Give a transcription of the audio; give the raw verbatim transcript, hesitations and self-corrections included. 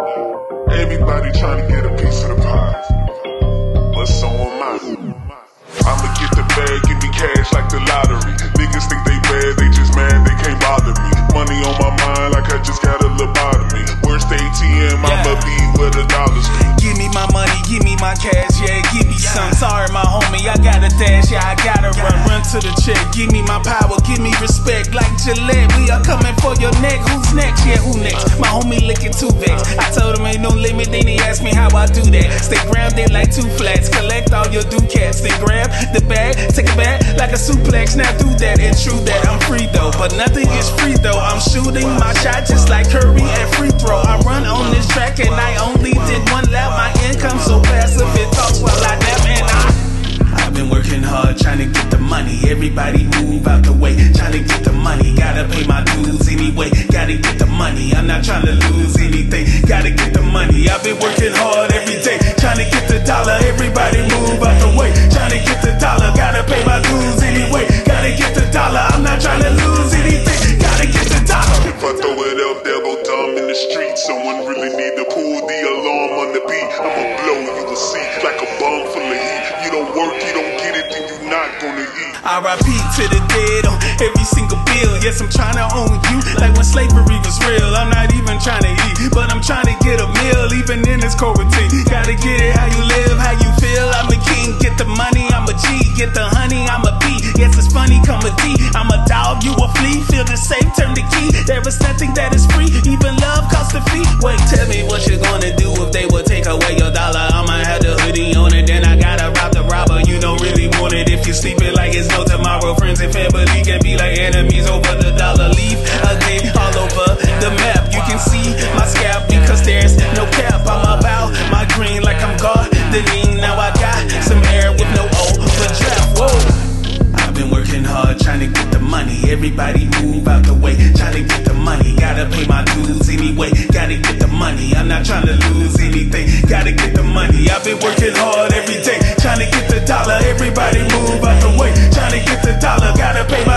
Everybody trying to get a piece of the pie, but so am I. I'ma get the bag, give me cash like the lottery. Niggas think they bad, they just mad, they can't bother me. Money on my mind like I just got a lobotomy. Where's the A T M? I'ma be where the dollars be. Give me my money, give me my cash, yeah, give me some. Sorry, my homie, I gotta dash, yeah, I gotta run, run to the check. Give me my power, give me respect, like Gillette. We are coming for your neck. Who's next? Yeah, who next? My homie looking too vexed. I told him ain't no limit, then he asked me how I do that. Stay grounded like two flats, collect all your ducats, then grab the bag, take it back like a suplex. Now do that and true that I'm free though, but nothing is free though. I'm shooting my shot just like Curry at free throw. I run on this track and I only did one lap. My income so passive, it talks while I nap, and I I've been working hard trying to get the money. Everybody move out the way, trying to get the money. Gotta pay my dues anyway, gotta get the money. I'm not trying to lose anything, gotta get the money. I've been working hard every day, trying to get the dollar. Everybody move out the way, trying to get the dollar. Gotta pay my dues anyway, gotta get the dollar. I'm not trying to lose anything, gotta get the dollar. If I throw it up, they'll go dumb in the street. Someone really need to pull the alarm on the beat. I'ma blow, you will see, like a bomb full of heat. You don't work, you don't get it, then you not gonna eat. R I P to the dead on every single bill. Yes, I'm trying to own you, like when slavery was real. I'm not even trying to eat, but I'm trying to get a meal, even in this quarantine. Gotta get it how you live, how you feel. I'm a king, get the money, I'm a G. Get the honey, I'm a B. Yes, it's funny, come a D. I'm a dog, you a flea. Feel the safe, turn the key. There is nothing that is free, even love costs a fee. Wait, tell me what you're gonna do if they would take away your dollar. I'ma have the hoodie on it, then I gotta rob the robber. You don't really want it if you sleep it like it's no tomorrow. Friends and family can be like enemies over the dollar. Leave again all over the map. You can see my scalp because there's no cap. I'm about my green like I'm gardening. Now I got some air with no overdraft. Whoa. I've been working hard trying to get the money. Everybody move out the way, trying to get the money. Gotta pay my dues anyway, gotta get the money. I'm not trying to lose anything, gotta get the money. I've been working hard every day, trying to get the dollar. Everybody move out the way, trying to get the dollar. Gotta pay my